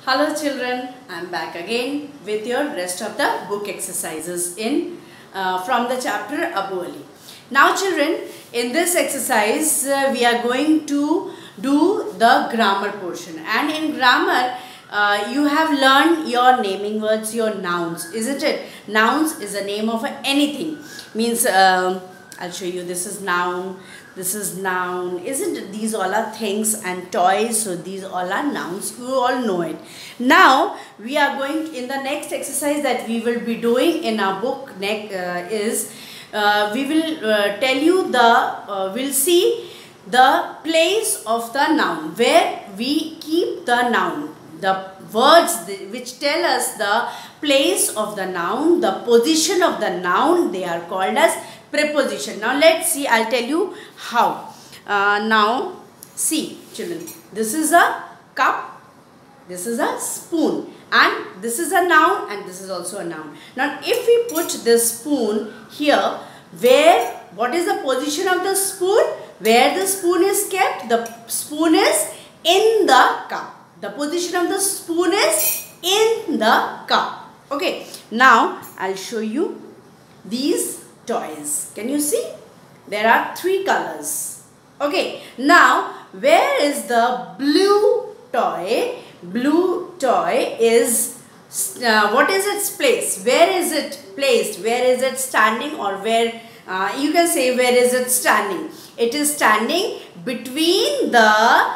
Hello children, I am back again with your rest of the book exercises from the chapter Abu Ali. Now children, in this exercise we are going to do the grammar portion, and in grammar you have learned your naming words, your nouns, isn't it? Nouns is a name of anything, means I'll show you. This is noun, this is noun, isn't it? These all are things, and toys, so these all are nouns. You all know it. Now we are going in the next exercise that we will be doing in our book is we will tell you we'll see the place of the noun, where we keep the noun, the words which tell us the place of the noun, the position of the noun, they are called as preposition. Now let's see, I'll tell you how. Now see children, this is a cup, this is a spoon, and this is a noun, and this is also a noun. Now if we put this spoon here, what is the position of the spoon? Where the spoon is kept, the spoon is in the cup. The position of the spoon is in the cup. Okay, now I'll show you these toys. Can you see? There are 3 colors. Okay, now where is the blue toy? Blue toy is, what is its place? Where is it placed? Where is it standing, or where, you can say where is it standing? It is standing between the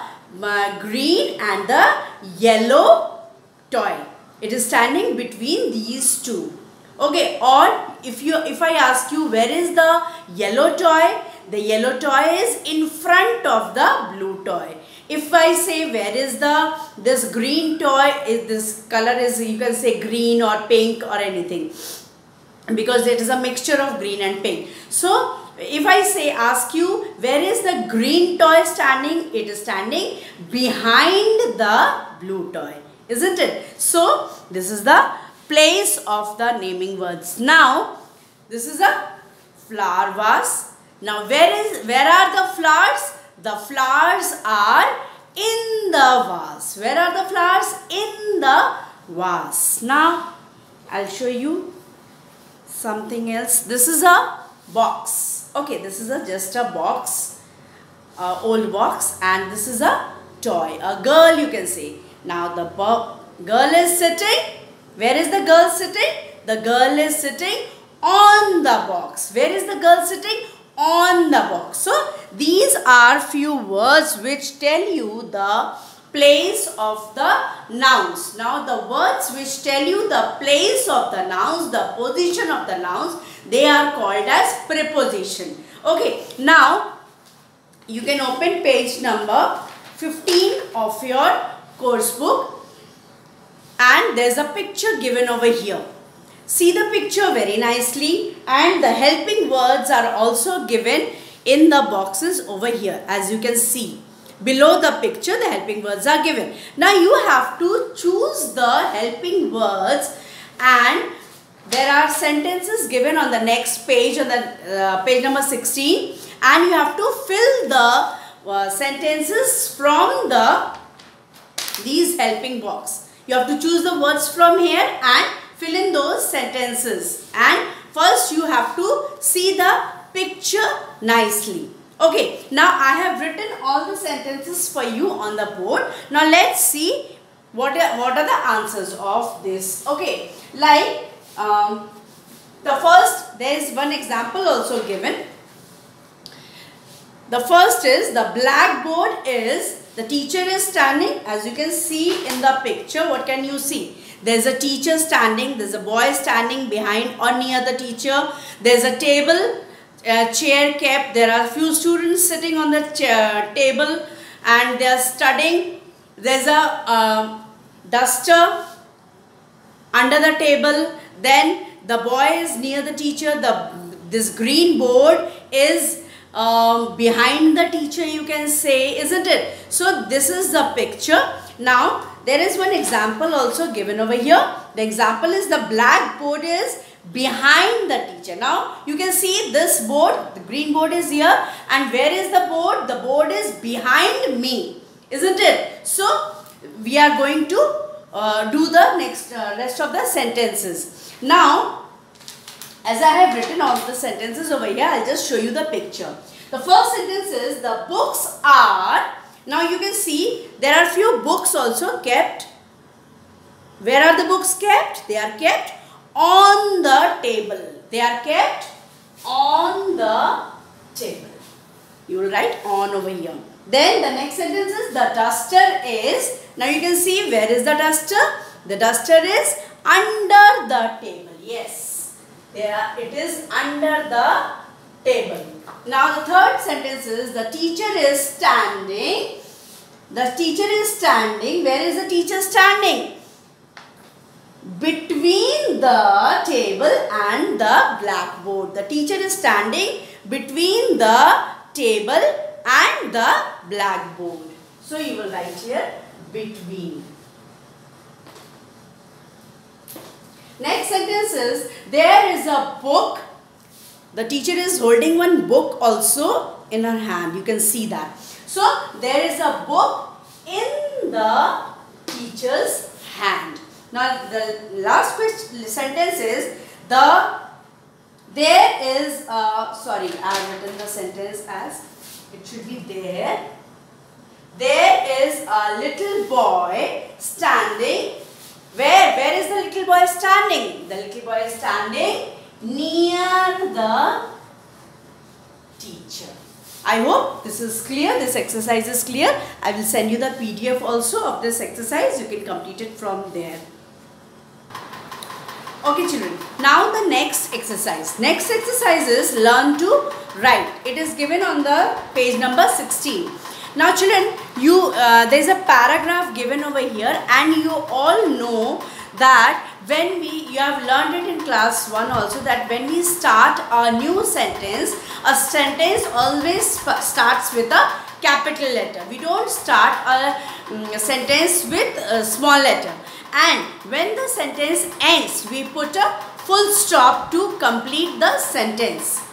green and the yellow toy. It is standing between these two. Okay, or if I ask you where is the yellow toy is in front of the blue toy. If I say where is this green toy, this color is, you can say green or pink or anything, because it is a mixture of green and pink. So if I ask you where is the green toy standing, it is standing behind the blue toy, isn't it? So this is the place of the naming words. Now this is a flower vase. Now where are the flowers? The flowers are in the vase. Where are the flowers? In the vase. Now I'll show you something else. This is a box. Okay, this is just a box, old box, and this is a toy, a girl, you can say. Now the girl is sitting. Where is the girl sitting? The girl is sitting on the box. Where is the girl sitting? On the box. So these are few words which tell you the place of the nouns. Now the words which tell you the place of the nouns, the position of the nouns, they are called as preposition. Okay, now you can open page number 15 of your course book, and there's a picture given over here. See the picture very nicely, and the helping words are also given in the boxes over here. As you can see, below the picture the helping words are given. Now you have to choose the helping words, and there are sentences given on the next page, on the page number 16, and you have to fill the sentences from these helping box. You have to choose the words from here and fill in those sentences, and first you have to see the picture nicely. Okay, now I have written all the sentences for you on the board. Now let's see what are the answers of this. Okay, like the first, there is one example also given. The first is, the blackboard is, the teacher is standing. As you can see in the picture, what can you see? There is a teacher standing, there is a boy standing behind or near the teacher. There is a table, a chair kept. There are few students sitting on the table and they are studying. There is a duster under the table. Then the boy is near the teacher. This green board is behind the teacher, you can say, isn't it? So this is the picture. Now there is one example also given over here. The example is, the blackboard is behind the teacher. Now you can see this board, the green board is here, and where is the board? The board is behind me, isn't it? So we are going to do the next rest of the sentences. Now, as I have written all the sentences over here, I'll just show you the picture. The first sentence is the books are. Now you can see there are few books also kept. Where are the books kept? They are kept on the table. They are kept on the table. You will write on over here. Then the next sentence is the duster is. Now you can see where is the duster? The duster is under the table. Yes, there it is under the table. Now the third sentence is the teacher is standing. The teacher is standing. Where is the teacher standing? Between the table and the blackboard. The teacher is standing between the table and the blackboard. So you will write here between. Next sentence is there is a book. The teacher is holding one book also in her hand. You can see that. So there is a book in the teacher's hand. Now the last sentence is there is a, sorry, I have written the sentence as it should be there. There is a little boy standing. Where is the little boy standing? The little boy is standing near the teacher. I hope this is clear. This exercise is clear. I will send you the PDF also of this exercise. You can complete it from there. Okay children, now the next exercise. Next exercise is learn to write. It is given on the page number 16. Now children, there is a paragraph given over here, and you all know that when you have learned it in class 1 also, that when we start a new sentence, a sentence always starts with a capital letter. We don't start a sentence with a small letter. And when the sentence ends, we put a full stop to complete the sentence.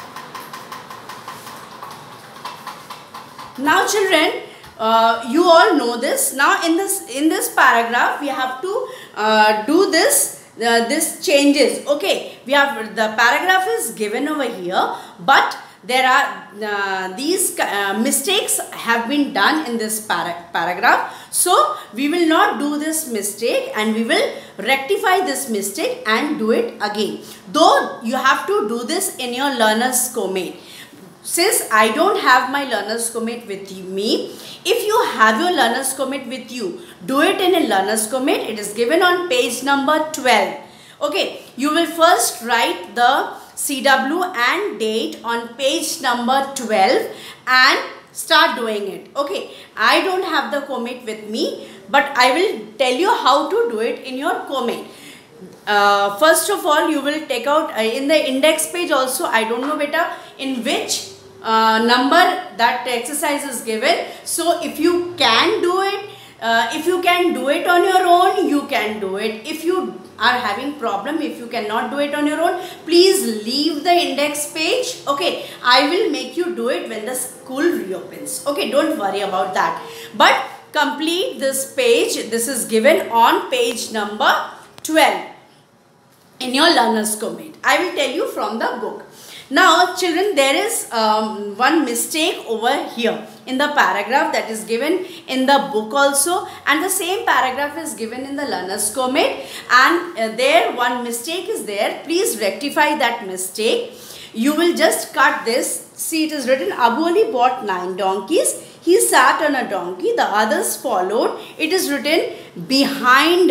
Now children, you all know this. Now in this paragraph, we have to do this changes. Okay, we have the paragraph is given over here, but there are these mistakes have been done in this paragraph. So we will not do this mistake, and we will rectify this mistake and do it again. Though you have to do this in your learner's co-mate. Since I don't have my learner's co-mate with me, if you have your learner's co-mate with you, do it in a learner's co-mate. It is given on page number 12. Okay, you will first write the CW and date on page number 12 and start doing it. Okay, I don't have the co-mate with me, but I will tell you how to do it in your co-mate. First of all, you will take out in the index page also, I don't know beta in which number that exercise is given. So if you can do it, if you can do it on your own, you can do it. If you are having problem, if you cannot do it on your own, please leave the index page. Okay, I will make you do it when the school reopens. Okay, don't worry about that. But complete this page. This is given on page number 12 in your learner's co-mate. I will tell you from the book. Now children, there is one mistake over here in the paragraph that is given in the book also, and the same paragraph is given in the learner's co-mate, and there one mistake is there. Please rectify that mistake. You will just cut this. See, it is written Abu Ali bought 9 donkeys. He sat on a donkey. The others followed. It is written behind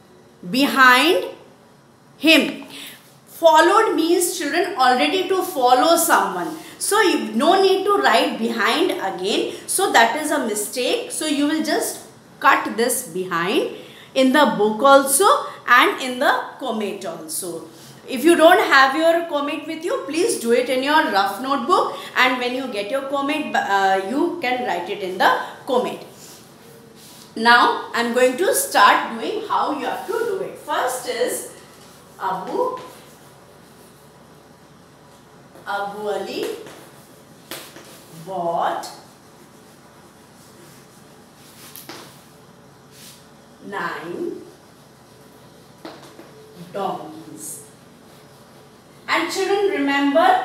him. Followed means children already to follow someone. So you no need to write behind again. So that is a mistake. So you will just cut this behind in the book also and in the co-mate also. If you don't have your co-mate with you, please do it in your rough notebook, and when you get your co-mate, you can write it in the co-mate. Now I am going to start doing how you have to do it. First is Abu Ali bought 9 donkeys. And children, remember,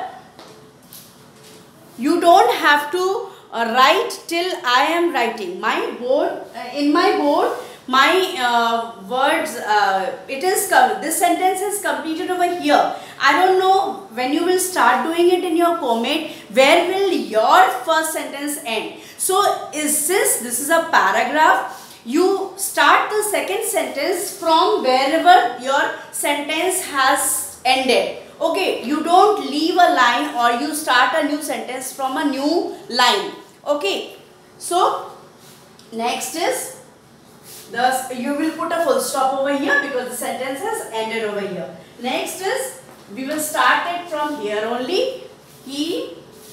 you don't have to write till I am writing. My board, in my board, my words, this sentence is completed over here. I don't know when you will start doing it in your comet, where will your first sentence end? So this is a paragraph. You start the second sentence from wherever your sentence has ended. Okay, you don't leave a line or you start a new sentence from a new line. Okay, so next is you will put a full stop over here because the sentence has ended over here. Next is, we will start it from here only. He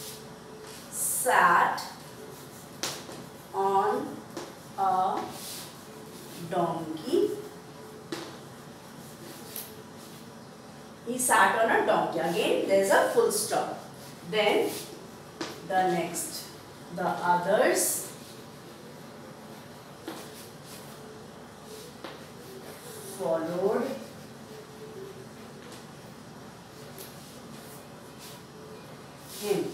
sat on a donkey. He sat on a donkey. Again, there is a full stop. Then the next, the others followed him.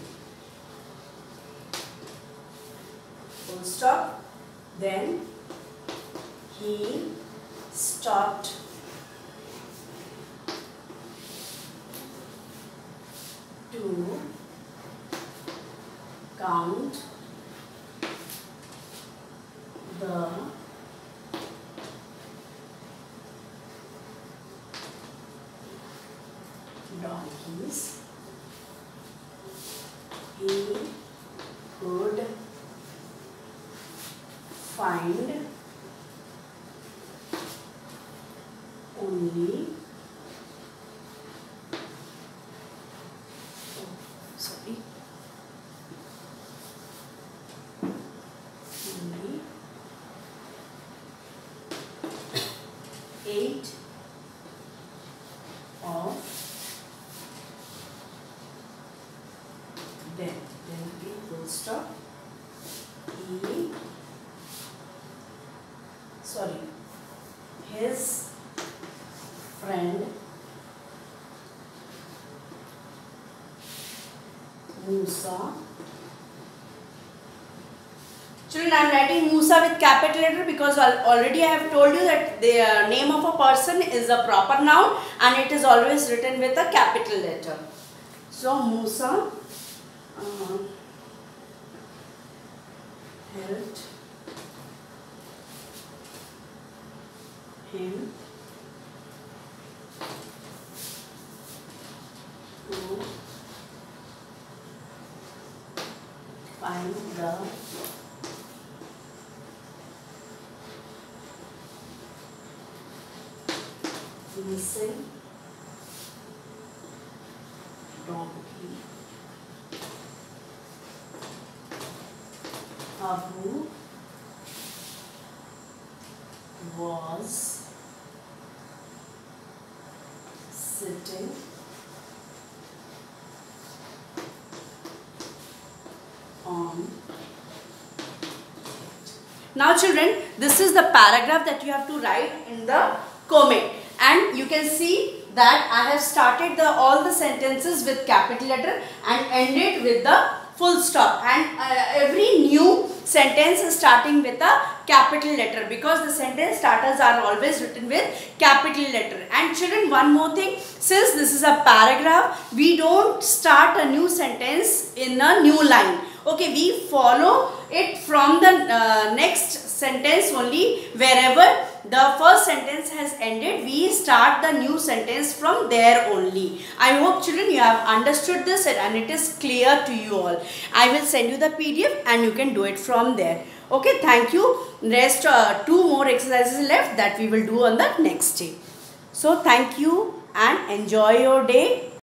Full stop. Then he stopped to count the donkeys. He could find only only 8 of them. Then we full stop. His friend Musa. Children, I am writing Musa with capital letter because already I have told you that the name of a person is a proper noun and it is always written with a capital letter. So Musa helped him to find the missing donkey. Abu was sitting on. Now children, this is the paragraph that you have to write in the comment, and you can see that I have started all the sentences with capital letter and ended with the full stop, and every new sentence is starting with a capital letter because the sentence starters are always written with capital letter. And children, one more thing, since this is a paragraph, we don't start a new sentence in a new line. Okay, we follow it from the next sentence only. Wherever the first sentence has ended, we start the new sentence from there only. I hope children you have understood this and it is clear to you all. I will send you the PDF and you can do it from there. Okay, thank you. Rest 2 more exercises left that we will do on the next day. So thank you and enjoy your day.